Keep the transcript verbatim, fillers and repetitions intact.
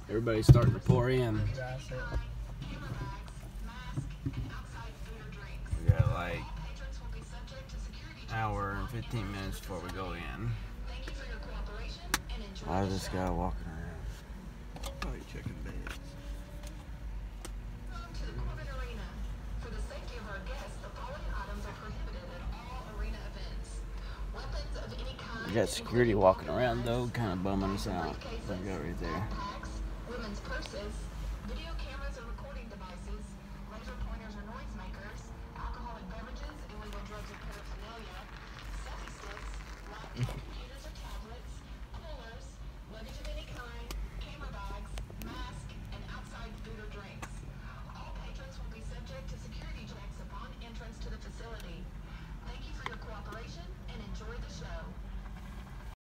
Everybody's starting to pour in. We got like an hour and fifteen minutes before we go in. Why is this guy walking around? Probably checking beds. We got security walking around though, kind of bumming us out. There we go, right there. Women's purses, video cameras or recording devices, laser pointers or noisemakers, alcoholic beverages, illegal drugs or paraphernalia, selfie sticks, laptop computers or tablets, coolers, luggage of any kind, camera bags, masks, and outside food or drinks. All patrons will be subject to security checks upon entrance to the facility. Thank you for your cooperation.